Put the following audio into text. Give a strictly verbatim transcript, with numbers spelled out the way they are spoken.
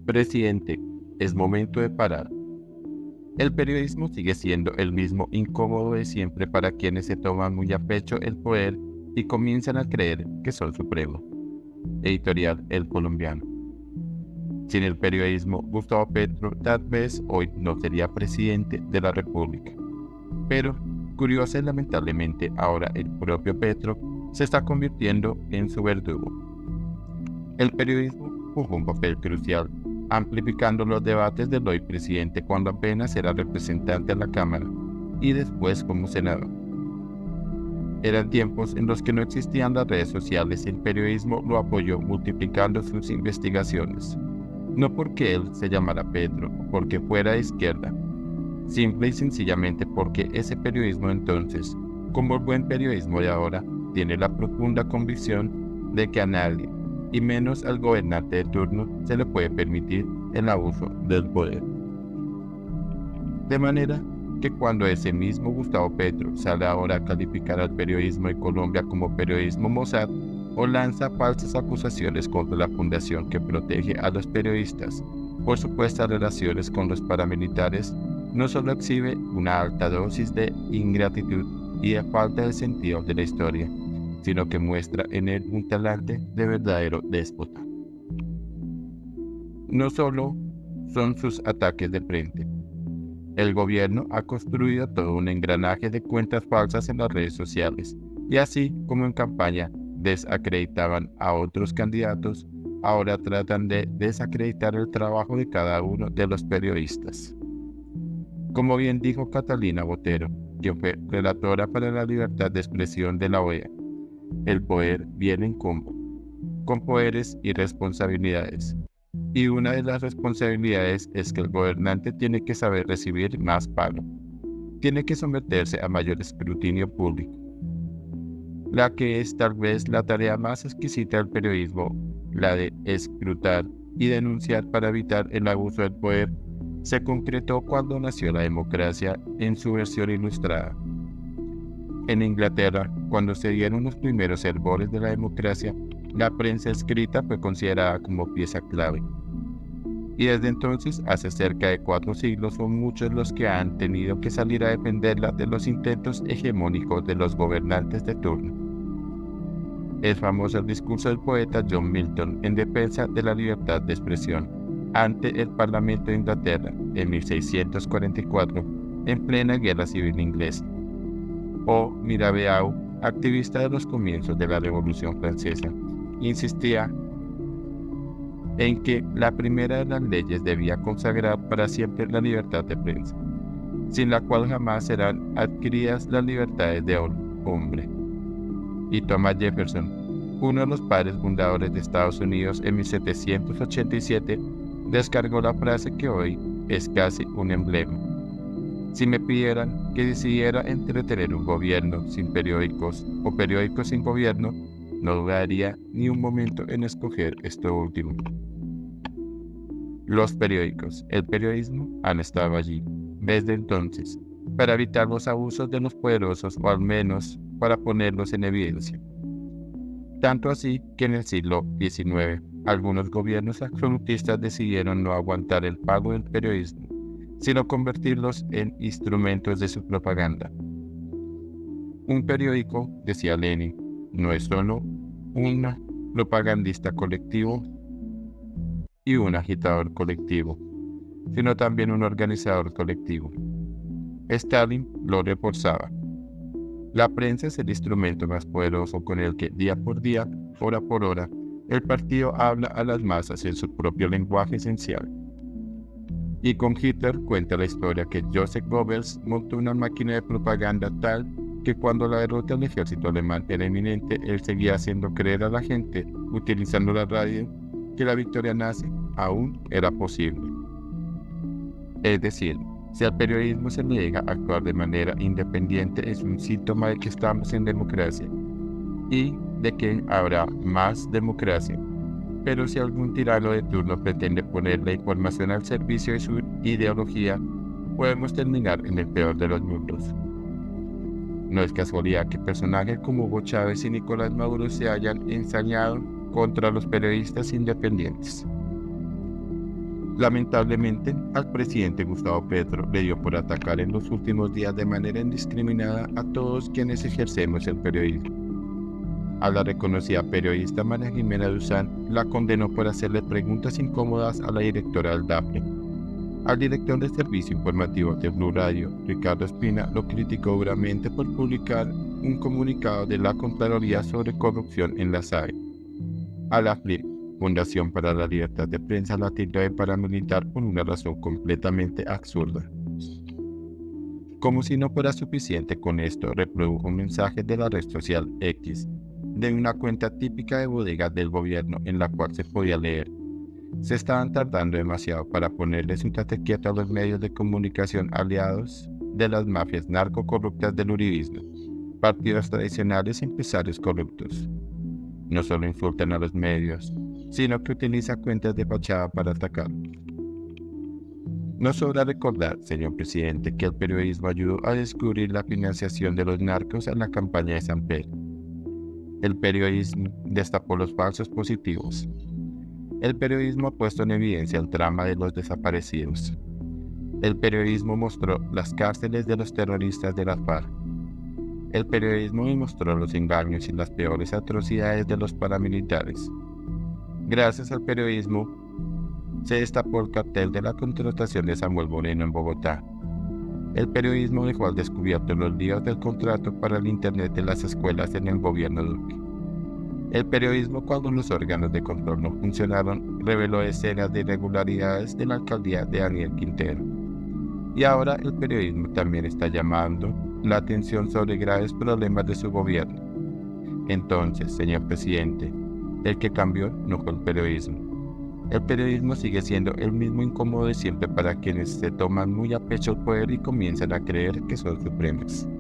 Presidente, es momento de parar. El periodismo sigue siendo el mismo incómodo de siempre para quienes se toman muy a pecho el poder y comienzan a creer que son supremos. Editorial El Colombiano. Sin el periodismo, Gustavo Petro tal vez hoy no sería presidente de la República. Pero, curiosa y lamentablemente, ahora el propio Petro se está convirtiendo en su verdugo. El periodismo jugó un papel crucial, amplificando los debates del hoy presidente cuando apenas era representante a la Cámara y después como senador. Eran tiempos en los que no existían las redes sociales y el periodismo lo apoyó multiplicando sus investigaciones. No porque él se llamara Petro o porque fuera de izquierda, simple y sencillamente porque ese periodismo entonces, como el buen periodismo de ahora, tiene la profunda convicción de que a nadie, y menos al gobernante de turno, se le puede permitir el abuso del poder. De manera que cuando ese mismo Gustavo Petro sale ahora a calificar al periodismo de Colombia como periodismo Mossad o lanza falsas acusaciones contra la fundación que protege a los periodistas por supuestas relaciones con los paramilitares, no solo exhibe una alta dosis de ingratitud y de falta de sentido de la historia, sino que muestra en él un talante de verdadero déspota. No solo son sus ataques de frente. El gobierno ha construido todo un engranaje de cuentas falsas en las redes sociales, y así como en campaña desacreditaban a otros candidatos, ahora tratan de desacreditar el trabajo de cada uno de los periodistas. Como bien dijo Catalina Botero, quien fue relatora para la libertad de expresión de la O E A, el poder viene en combo, con poderes y responsabilidades. Y una de las responsabilidades es que el gobernante tiene que saber recibir más pago. Tiene que someterse a mayor escrutinio público. La que es tal vez la tarea más exquisita del periodismo, la de escrutar y denunciar para evitar el abuso del poder, se concretó cuando nació la democracia en su versión ilustrada. En Inglaterra, cuando se dieron los primeros hervores de la democracia, la prensa escrita fue considerada como pieza clave. Y desde entonces, hace cerca de cuatro siglos, son muchos los que han tenido que salir a defenderla de los intentos hegemónicos de los gobernantes de turno. Es famoso el discurso del poeta John Milton en defensa de la libertad de expresión ante el Parlamento de Inglaterra en mil seiscientos cuarenta y cuatro, en plena Guerra Civil Inglesa. O Mirabeau, activista de los comienzos de la Revolución Francesa, insistía en que la primera de las leyes debía consagrar para siempre la libertad de prensa, sin la cual jamás serán adquiridas las libertades de hombre. Y Thomas Jefferson, uno de los padres fundadores de Estados Unidos en mil setecientos ochenta y siete, descargó la frase que hoy es casi un emblema. Si me pidieran que decidiera entre tener un gobierno sin periódicos o periódicos sin gobierno, no dudaría ni un momento en escoger esto último. Los periódicos, el periodismo, han estado allí, desde entonces, para evitar los abusos de los poderosos o al menos para ponerlos en evidencia. Tanto así que en el siglo diecinueve, algunos gobiernos absolutistas decidieron no aguantar el pago del periodismo, sino convertirlos en instrumentos de su propaganda. Un periódico, decía Lenin, no es solo un propagandista colectivo y un agitador colectivo, sino también un organizador colectivo. Stalin lo reforzaba. La prensa es el instrumento más poderoso con el que día por día, hora por hora, el partido habla a las masas en su propio lenguaje esencial. Y con Hitler cuenta la historia que Joseph Goebbels montó una máquina de propaganda tal que cuando la derrota del ejército alemán era inminente, él seguía haciendo creer a la gente, utilizando la radio, que la victoria nazi aún era posible. Es decir, si al periodismo se le llega a actuar de manera independiente, es un síntoma de que estamos en democracia y de que habrá más democracia. Pero si algún tirano de turno pretende poner la información al servicio de su ideología, podemos terminar en el peor de los mundos. No es casualidad que personajes como Hugo Chávez y Nicolás Maduro se hayan ensañado contra los periodistas independientes. Lamentablemente, al presidente Gustavo Petro le dio por atacar en los últimos días de manera indiscriminada a todos quienes ejercemos el periodismo. A la reconocida periodista María Jimena Duzán la condenó por hacerle preguntas incómodas a la directora del DAPNE. Al director del Servicio Informativo de Blue Radio, Ricardo Espina, lo criticó duramente por publicar un comunicado de la Contraloría sobre corrupción en la S A E. A la F L I P, Fundación para la Libertad de Prensa, la tildó de paramilitar por una razón completamente absurda. Como si no fuera suficiente con esto, reprodujo un mensaje de la red social X, de una cuenta típica de bodegas del gobierno en la cual se podía leer: se estaban tardando demasiado para ponerles un tate quieto a los medios de comunicación aliados de las mafias narcocorruptas del uribismo, partidos tradicionales y empresarios corruptos. No solo insultan a los medios, sino que utiliza cuentas de fachada para atacar. No sobra recordar, señor presidente, que el periodismo ayudó a descubrir la financiación de los narcos en la campaña de San Pedro. El periodismo destapó los falsos positivos. El periodismo ha puesto en evidencia el drama de los desaparecidos. El periodismo mostró las cárceles de los terroristas de las FARC. El periodismo demostró los engaños y las peores atrocidades de los paramilitares. Gracias al periodismo, se destapó el cartel de la contratación de Samuel Moreno en Bogotá. El periodismo dejó al descubierto los líos del contrato para el Internet de las escuelas en el gobierno Duque. El periodismo, cuando los órganos de control no funcionaron, reveló escenas de irregularidades de la alcaldía de Daniel Quintero. Y ahora el periodismo también está llamando la atención sobre graves problemas de su gobierno. Entonces, señor presidente, el que cambió no fue el periodismo. El periodismo sigue siendo el mismo incómodo de siempre para quienes se toman muy a pecho el poder y comienzan a creer que son supremos.